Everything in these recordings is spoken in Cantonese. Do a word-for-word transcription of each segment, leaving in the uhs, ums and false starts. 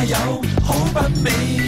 有好品味。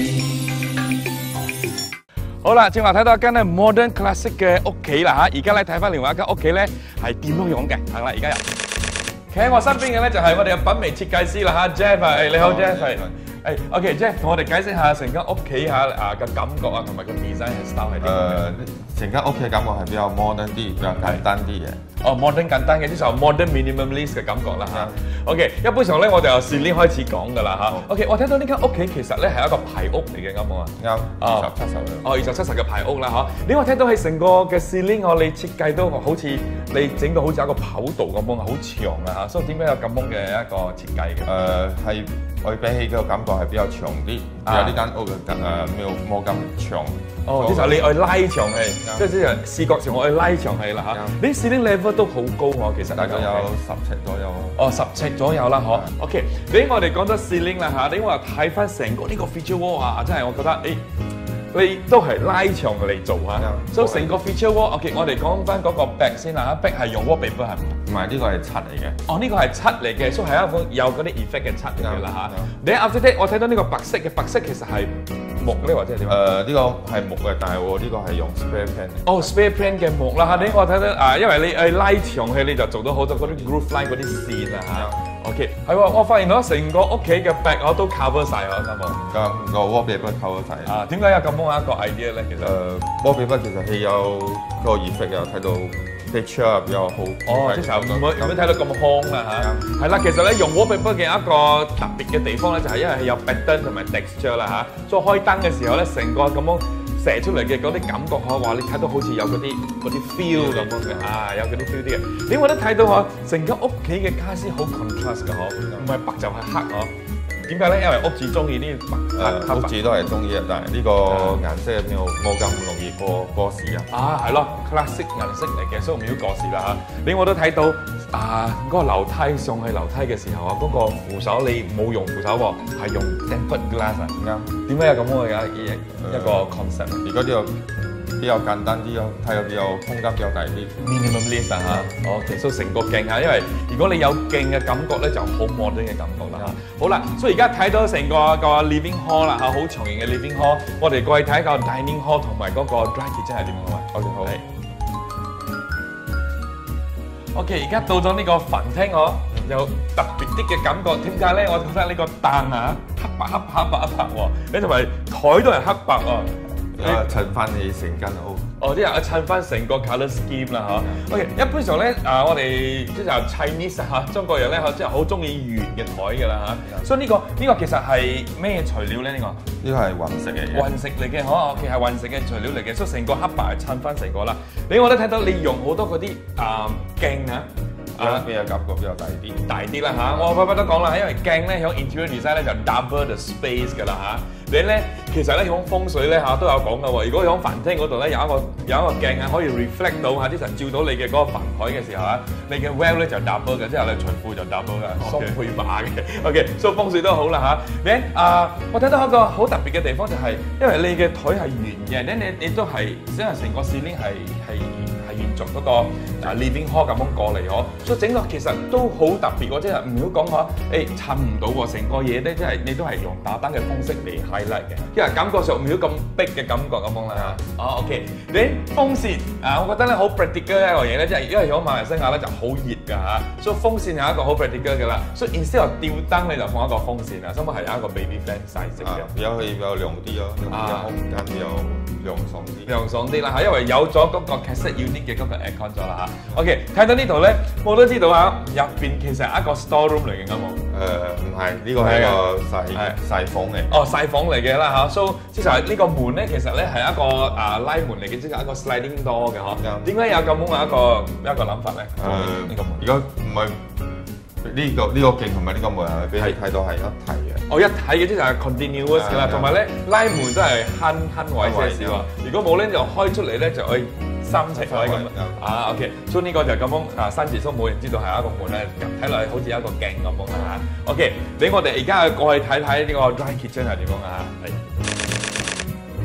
好啦，正話睇到一間咧 modern classic 嘅屋企啦嚇，而家咧睇翻另外一間屋企咧係點樣樣嘅，係啦，而家入。企喺我身邊嘅咧就係我哋嘅品味設計師啦嚇 ，Jeff 係，你好 Jeff 係。誒 ，OK，Jeff 同我哋解釋下成間屋企嚇啊嘅感覺啊，同埋個 design 嘅 style 係點樣？ 誒，成間屋企嘅感覺係比較 modern 啲，比較簡單啲嘅。 哦 ，modern 簡單嘅，即係 modern minimalist 嘅感覺啦嚇。OK， 一般上咧我哋由 ceiling 開始講㗎啦嚇。OK， 我睇到呢間屋企其實咧係一個排屋嚟嘅，啱冇啊？ 啱，二十七十嘅。 哦，二十七十嘅排屋啦嚇。你我睇到係成個嘅 ceiling， 我你設計都好似你整到好似一個跑道咁樣，好長啊嚇。所以點解有咁樣嘅一個設計嘅？ 誒係。我比起個感覺係比較長啲，有呢間屋嘅誒冇冇咁長。 哦，其實你愛拉長氣，即係即係視覺上我愛拉長氣啦嚇。你 ceiling level 都好高喎，其實大概有十尺左右。 哦，十尺左右啦，嗬。OK， 俾我哋講咗 ceiling 啦嚇，你話睇翻成個呢個 feature wall 啊，真係我覺得誒。你都係拉長嚟做嚇，所以成個 feature wall， OK， 我哋講翻嗰個壁先啦嚇，壁係用 wallpaper 係唔？ 唔係，呢個係漆嚟嘅。哦， 呢個係漆嚟嘅，所以係一個有嗰啲 effect 嘅漆嚟嘅啦嚇。你啱先聽，我睇到呢個白色嘅，白色其實係木咧，或者係點？誒，呢個係木嘅，但係我呢個係用 spare pan。哦 ，spare pan 嘅木啦嚇，你我睇到啊，因為你誒拉長氣，你就做到好多嗰啲 groove line 嗰啲線啦嚇。OK， 係喎，我發現到成個屋企嘅壁我都 cover 晒我啱冇？ 咁個 wallpaper cover 晒。 啊，點解有咁樣一個 idea 咧？其實誒 wallpaper 其實係有個 effect 又睇到 picture 比較好。 哦，即係唔會唔會睇到咁空啦嚇。係啦，其實咧用 wallpaper 嘅一個特別嘅地方咧，就係因為係有 pattern 同埋 texture 啦嚇。所以開燈嘅時候咧，成個咁樣射出嚟嘅嗰啲感覺可話，你睇到好似有嗰啲嗰啲 feel 咁樣嘅，啊有嗰啲 feel 啲嘅。你我都睇到嗬，成間屋企嘅家私好 contrast 嘅嗬，唔係白就係黑嗬。點解咧？因為屋主中意呢白黑黑。 屋主都係中意嘅，但係呢個顏色冇冇咁容易過過時啊。啊係咯 ，classic 顏色嚟嘅，所以唔要過時啦嚇。你我都睇到啊，嗰個樓梯上去樓梯嘅時候啊，嗰個扶手你冇用扶手喎，係用 tempered glass 啊。啱。點解有咁嘅一一個 concept？ 如果呢個比較簡單啲咯，睇到比較空間比較大啲 ，minimalist 嚇。哦，其實成個鏡嚇，因為如果你有鏡嘅感覺咧，就好 modern 嘅感覺啦嚇。好啦，所以而家睇到成個個 living hall 啦嚇，好長型嘅 living hall。我哋過去睇個 dining hall 同埋嗰個 dry kitchen 係點樣啊 ？OK 好。OK， 而家到咗呢個飯廳我有特別啲嘅感覺。點解咧？我覺得呢個凳啊，黑白黑白黑白一白喎，你同埋台都係黑白喎。 誒襯翻你成間屋。 哦，即係襯翻成個 colour scheme 啦嚇。OK， 一般上咧啊，我哋即係 Chinese 嚇，中國人咧即係好中意圓嘅台㗎啦嚇。所以呢個呢個其實係咩材料咧？呢個呢個係雲石嚟嘅。 雲石嚟嘅，嗬 ，OK 係雲石嘅材料嚟嘅，所以成個黑白係襯翻成個啦。你我都睇到你用好多嗰啲啊鏡啊。 啊，比較感覺比較大啲， 大啲啦嚇！我乜乜都講啦，因為鏡咧響 interior design 咧就 double the space 㗎啦嚇。你咧其實咧響風水咧嚇都有講㗎喎。如果響飯廳嗰度咧有一個有一個鏡啊，可以 reflect 到嚇啲神照到你嘅嗰個飯台嘅時候啊，你嘅 well 咧就 double 嘅，之後你長褲就 double 嘅，雙倍碼嘅。OK， 所以風水都好啦嚇。你啊，我睇到一個好特別嘅地方就係，因為你嘅台係圓嘅，咧你你都係因為成個 ceiling 係係。延續嗰個啊 living hall 咁樣過嚟嗬，所以整個其實都好特別喎，即係唔好講話誒襯唔到喎，成個嘢咧即係你都係用打燈嘅方式嚟 highlight 嘅，因為感覺上唔好咁逼嘅感覺咁樣啦嚇。哦 OK， 你風扇啊，我覺得咧好 practical 一個嘢咧，即係因為喺馬來西亞咧就好熱㗎嚇，所以風扇係一個好 practical 嘅啦。所以 instead of 吊燈你就放一個風扇啊，根本係有一個 baby fan size 嘅， 比較可以比較涼啲咯，比較空間比較涼爽啲， 涼爽啲啦嚇，因為有咗嗰個 cassette unit 嘅嗰個 aircon 咗啦嚇。OK， 睇到呢度咧，我都知道啊，入邊其實係一個 store room 嚟嘅，啱冇？誒唔係，呢個係一個細細房嚟。哦， 細房嚟嘅啦嚇，所以即係呢個門咧，其實咧係一個啊拉門嚟嘅，即係一個 sliding door 嘅嗬。點解有咁樣嘅一個一個諗法咧？誒，呢個門。 如果唔係呢個呢個鏡同埋呢個門係俾你睇到係一體嘅。哦， 一體嘅即係 continuous 㗎啦，同埋咧拉門都係慳慳位些少啊。如果冇咧就開出嚟咧就可以。三尺位咁啊 ，OK， 所以呢個就咁樣啊，山字叔冇人知道係一個門咧，睇落去好似一個鏡咁樣啊 ，OK， 俾我哋而家過去睇睇呢個 dry kitchen 係點樣啊？係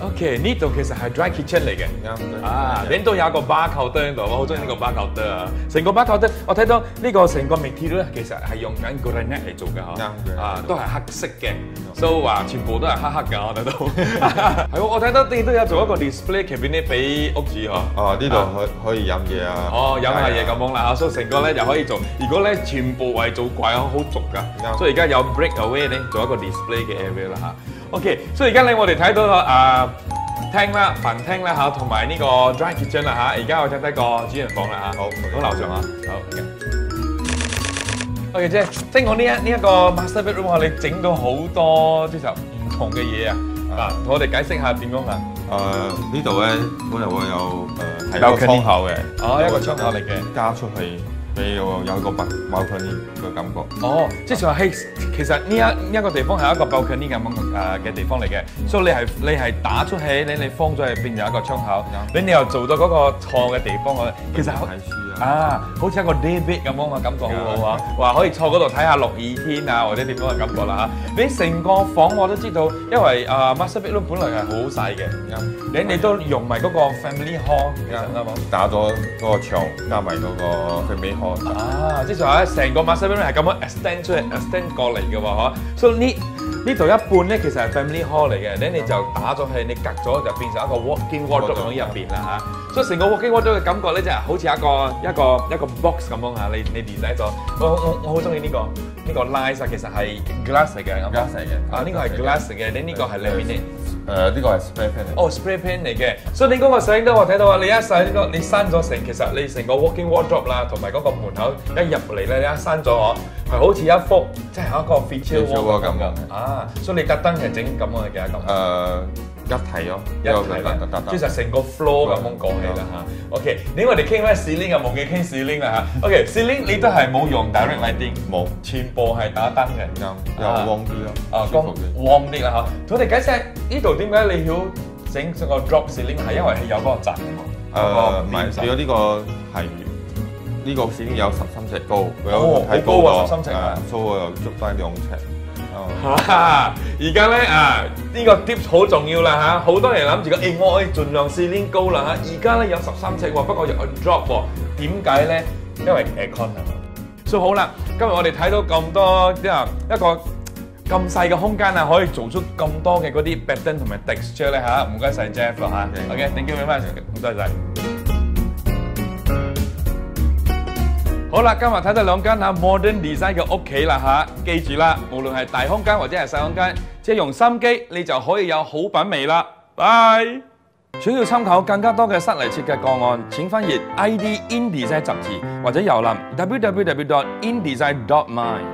OK， 呢度其實係 dry kitchen 嚟嘅。 啱啊，你都有個 bar counter 喺度，我好中意呢個 bar counter 啊。成個 bar counter，我睇到呢個成個 material 咧，其實係用緊 granite 嚟做嘅嗬。 啱嘅。 啊，都係黑色嘅，所以話全部都係黑黑嘅，我睇到。係喎，我睇到你都有做一個 display cabinet 俾屋主嗬。 哦，呢度可可以飲嘢啊。 哦，飲下嘢咁樣啦，所以成個咧就可以做。如果咧全部係做櫃好足㗎，所以而家有 break away 咧，做一個 display 嘅 area 啦嚇。OK， 所以而家咧我哋睇到個啊廳啦、飯廳啦嚇，同埋呢個 dry kitchen 啦嚇。而家我睇睇個主人房啦嚇。好，好樓上啊。好。OK， 即係即係我呢一呢一個 master bedroom， 我哋整到好多即係唔同嘅嘢啊。嗱，同我哋解釋下點樣啊？ 誒呢度咧本來會有誒係一個窗口嘅。 哦，一個窗口嚟嘅。 加出去。俾我有個 balcony 嘅感覺。哦， 即係話係其實呢一一個地方係一個 balcony 咁誒嘅地方嚟嘅，所以你係你係打出去，你你放咗入邊有一個窗口，你你又做到嗰個坐嘅地方，其實睇書啊，好似一個 day bed 咁樣嘅感覺，好好啊！話可以坐嗰度睇下落雨天啊，或者點樣嘅感覺啦嚇。你成個房我都知道，因為誒 master bedroom 本來係好細嘅，你你都用埋嗰個 family hall， 啱冇？ 打咗嗰個牆，加埋嗰個 family hall。 啊，即係話咧，成個 master bedroom 係咁樣 extend 出嚟 ，extend 過嚟嘅喎，嗬。所以呢呢度一半咧，其實係 family hall 嚟嘅，咧你就打咗去，你隔咗就變成一個 walk-in wardrobe 喺入邊啦嚇。所以成個 walk-in wardrobe 嘅感覺咧，即係好似一個一個一個 box 咁樣嚇，你你 design 咗。我我我好中意呢個呢個 lines 啊，其實係 glass 嚟嘅 ，glass 嚟嘅。 啊，呢個係 glass 嚟嘅，你呢個係 laminate。 誒呢個係 spray paint 嚟。 哦 spray paint 嚟嘅，所以你嗰個相都我睇到啊，你一曬呢個你閂咗成，其實你成個 walk-in wardrobe 啦，同埋嗰個門口一入嚟咧，你一閂咗我，係好似一幅即係一個 feature wall 咁嘅。啊，所以你特登係整咁樣嘅咁。 誒一體咯， 一體啦，即係成個 floor 咁樣講起啦嚇。OK，你我哋傾咩 ceiling 啊，冇嘅傾 ceiling 啦嚇。OK， ceiling 你都係冇用 direct lighting， 冇，全部係打燈嘅。 啱，又 warm 啲咯。 啊，光 warm 啲啦嚇。同我哋解釋呢度點解你要整成個 drop ceiling 係因為係有嗰個閘嘅喎。 誒唔係，如果呢個係呢個 ceiling 有十三尺高， 有睇高啊，十三尺啊， 所以我又捉翻兩尺。 嚇！而家咧啊，呢個 tips 好重要啦嚇，好多人諗住個誒，我可以盡量 ceiling 高啦嚇。而家咧有十三尺喎，不過又 drop 喎，點解咧？因為 aircon 係嘛。所以好啦，今日我哋睇到咁多即係一個咁細嘅空間啊，可以做出咁多嘅嗰啲 pattern 同埋 texture 咧嚇，唔該曬 Jeff 啦嚇。OK，thank you very much，唔該曬。好啦，今日睇到兩間嚇 modern design 嘅屋企啦嚇，記住啦，無論係大空間或者係細空間，只係用心機，你就可以有好品味啦。拜！想要參考更加多嘅室內設計個案，請翻閱 I D In Design 雜誌或者遊覽 w w w dot in design dot my。